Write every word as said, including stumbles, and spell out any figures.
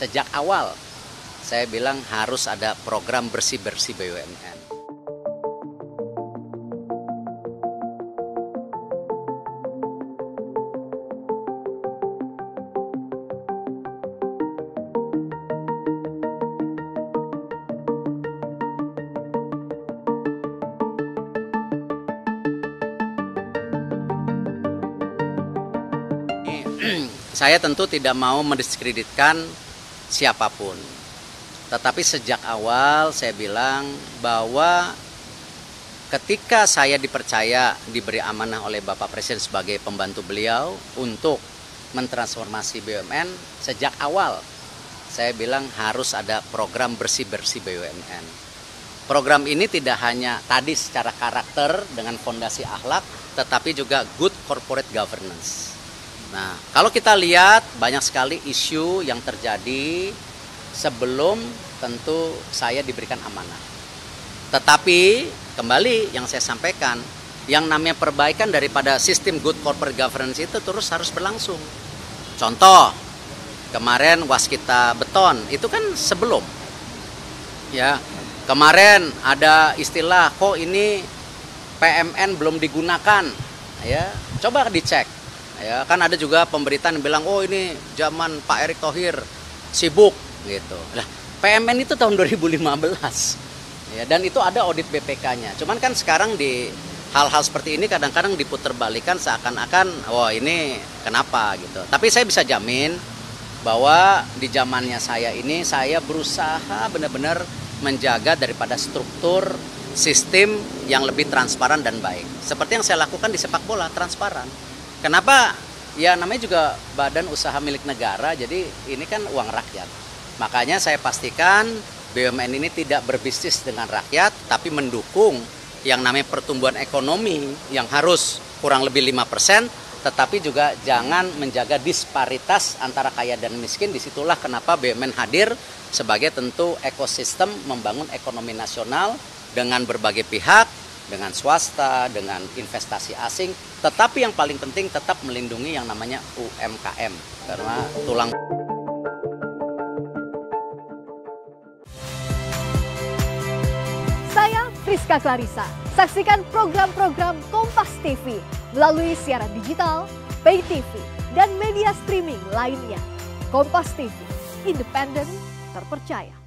sejak awal saya bilang harus ada program bersih-bersih B U M N. Saya tentu tidak mau mendiskreditkan siapapun. Tetapi sejak awal saya bilang bahwa ketika saya dipercaya, diberi amanah oleh Bapak Presiden sebagai pembantu beliau untuk mentransformasi B U M N, sejak awal saya bilang harus ada program bersih-bersih B U M N. Program ini tidak hanya tadi secara karakter dengan fondasi akhlak, tetapi juga good corporate governance. Nah, kalau kita lihat banyak sekali isu yang terjadi sebelum tentu saya diberikan amanah. Tetapi kembali yang saya sampaikan, yang namanya perbaikan daripada sistem good corporate governance itu terus harus berlangsung. Contoh, kemarin waskita beton itu kan sebelum. Ya, kemarin ada istilah kok ini P M N belum digunakan. Ya, coba dicek. Ya, kan ada juga pemberitaan yang bilang, oh ini zaman Pak Erick Thohir sibuk gitu. Nah, P M N itu tahun dua ribu lima belas. Ya, dan itu ada audit B P K-nya. Cuman kan sekarang di hal-hal seperti ini kadang-kadang diputerbalikan seakan-akan, wah ini kenapa gitu. Tapi saya bisa jamin bahwa di zamannya saya ini saya berusaha benar-benar menjaga daripada struktur sistem yang lebih transparan dan baik. Seperti yang saya lakukan di sepak bola, transparan. Kenapa? Ya namanya juga badan usaha milik negara, jadi ini kan uang rakyat. Makanya saya pastikan B U M N ini tidak berbisnis dengan rakyat, tapi mendukung yang namanya pertumbuhan ekonomi yang harus kurang lebih lima persen, tetapi juga jangan menjaga disparitas antara kaya dan miskin. Disitulah kenapa B U M N hadir sebagai tentu ekosistem membangun ekonomi nasional dengan berbagai pihak, dengan swasta, dengan investasi asing, tetapi yang paling penting tetap melindungi yang namanya U M K M karena tulang. Saya Friska Clarissa. Saksikan program-program Kompas T V melalui siaran digital, pay T V, dan media streaming lainnya. Kompas T V, independen, terpercaya.